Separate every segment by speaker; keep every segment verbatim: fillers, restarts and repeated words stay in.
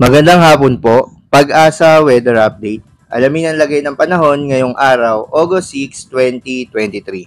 Speaker 1: Magandang hapon po, Pag-asa Weather Update. Alamin ang lagay ng panahon ngayong araw, August sixth, twenty twenty-three.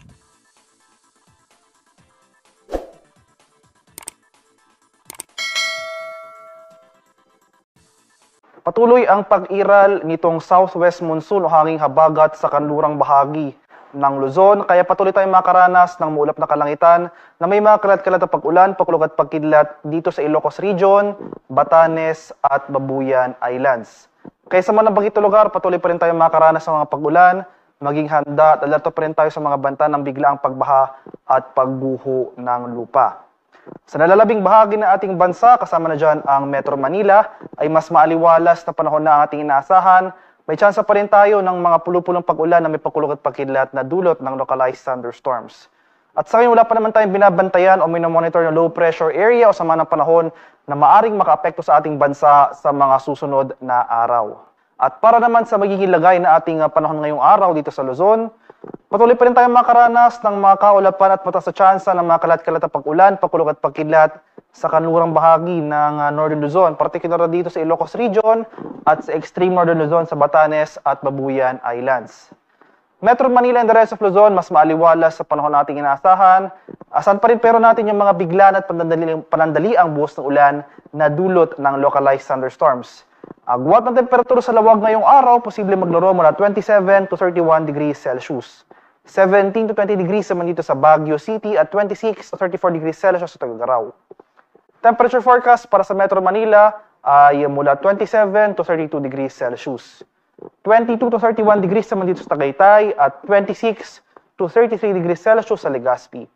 Speaker 2: Patuloy ang pag-iral nitong southwest monsoon o hanging habagat sa kanlurang bahagi ng Luzon, kaya patuloy tayong makaranas ng maulap na kalangitan na may mga kalat-kalat na pag-ulan, pagkulog at pagkidlat dito sa Ilocos Region, Batanes at Babuyan Islands. Kaya sa mga nabagitong lugar, patuloy pa rin tayong makaranas ng mga pag-ulan, maging handa at alerto pa rin tayo sa mga banta ng biglaang pagbaha at pagguho ng lupa. Sa nalalabing bahagi ng ating bansa, kasama na dyan ang Metro Manila, ay mas maaliwalas na panahon na ating inaasahan. May tsansa pa rin tayo ng mga pulupulong pag-ulan na may pagkulog at pagkidlat na dulot ng localized thunderstorms. At sa ngayon, wala pa naman tayong binabantayan o minomonitor ng low pressure area o sama ng panahon na maaring makaapekto sa ating bansa sa mga susunod na araw. At para naman sa magiging lagay na ating panahon ngayong araw dito sa Luzon, patuloy pa rin tayong makaranas ng mga kaulapan at mataas na tsansa ng mga kalat-kalat na pag-ulan, pagkulog at pagkidlat sa kanlurang bahagi ng Northern Luzon, particular na dito sa Ilocos Region at sa extreme Northern Luzon sa Batanes at Babuyan Islands. Metro Manila and the rest of Luzon, mas maaliwalas sa panahon nating inaasahan. Asan pa rin pero natin yung mga biglaan at panandali, panandaliang buhos ng ulan na dulot ng localized thunderstorms. Agwat ng temperatura sa lawag ngayong araw, posible maglaro mula twenty-seven to thirty-one degrees Celsius. seventeen to twenty degrees naman dito sa Baguio City at twenty-six to thirty-four degrees Celsius sa Tuguegarao. Temperature forecast para sa Metro Manila ay mula twenty-seven to thirty-two degrees Celsius. twenty-two to thirty-one degrees naman dito sa Tagaytay at twenty-six to thirty-three degrees Celsius sa Legazpi.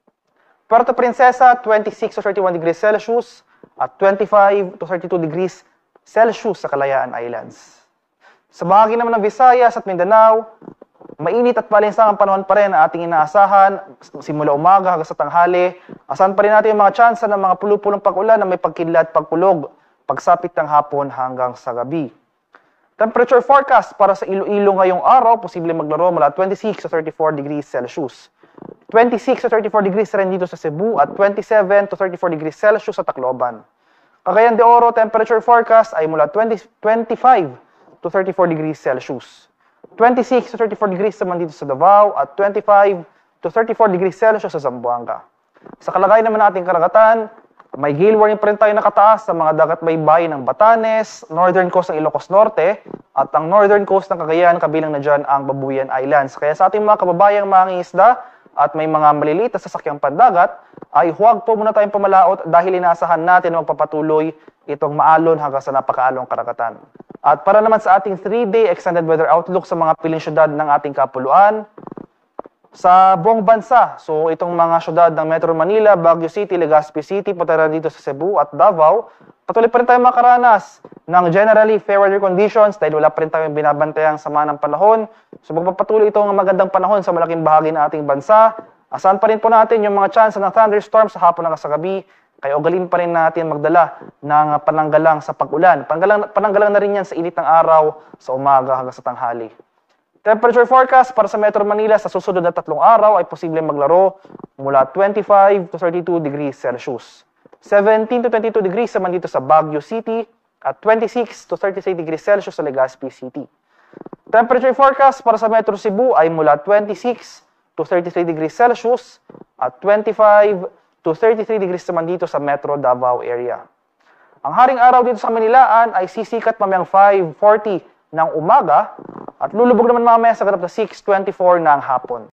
Speaker 2: Puerto Princesa, twenty-six to thirty-one degrees Celsius at twenty-five to thirty-two degrees Celsius sa Kalayaan Islands. Sa bahagi naman ng Visayas at Mindanao, mainit at maalinsang ang panahon pa rin na ating inaasahan simula umaga hanggang sa tanghali. Asahan pa rin natin yung mga tsansa ng mga pulupulong pag-ulan na may pagkidlat, pagkulog, pagsapit ng hapon hanggang sa gabi. Temperature forecast para sa Iloilo ngayong araw, posible maglaro mula twenty-six to thirty-four degrees Celsius. twenty-six to thirty-four degrees rin dito sa Cebu at twenty-seven to thirty-four degrees Celsius sa Tacloban. Cagayan de Oro, temperature forecast ay mula twenty-five to thirty-four degrees Celsius. twenty-six to thirty-four degrees naman dito sa Davao at twenty-five to thirty-four degrees Celsius sa Zamboanga. Sa kalagayan naman nating karagatan, may gale warning pa rin tayo nakataas sa mga dagat baybayin ng Batanes, northern coast ng Ilocos Norte, at ang northern coast ng Cagayan, kabilang na dyan ang Babuyan Islands. Kaya sa ating mga kababayang mangingisda at may mga maliliit na sasakyang pandagat, ay huwag po muna tayong pamalaot dahil inaasahan natin na magpapatuloy itong maalon hanggang sa napakaalong karagatan. At para naman sa ating three-day extended weather outlook sa mga piling syudad ng ating kapuluan, sa buong bansa, so itong mga syudad ng Metro Manila, Baguio City, Legazpi City, pati rin dito sa Cebu at Davao, patuloy pa rin tayong makaranas ng generally fair weather conditions dahil wala pa rin tayong binabantayang sama ng panahon. So magpapatuloy itong magandang panahon sa malaking bahagi ng ating bansa. Asahan pa rin po natin yung mga chance ng thunderstorms sa hapon hanggang sa gabi. Kaya ugalin pa rin natin magdala ng pananggalang sa pag-ulan. Pananggalang, pananggalang na rin yan sa init ng araw sa umaga hanggang sa tanghali. Temperature forecast para sa Metro Manila sa susunod na tatlong araw ay posibleng maglaro mula twenty-five to thirty-two degrees Celsius. seventeen to twenty-two degrees naman dito sa Baguio City at twenty-six to thirty-three degrees Celsius sa Legazpi City. Temperature forecast para sa Metro Cebu ay mula twenty-six to thirty-three degrees Celsius at twenty-five to thirty-three degrees naman dito sa Metro Davao area. Ang haring araw dito sa Manilaan ay sisikat mamayang five forty ng umaga at lulubog naman mamaya sa ganap na six twenty-four ng hapon.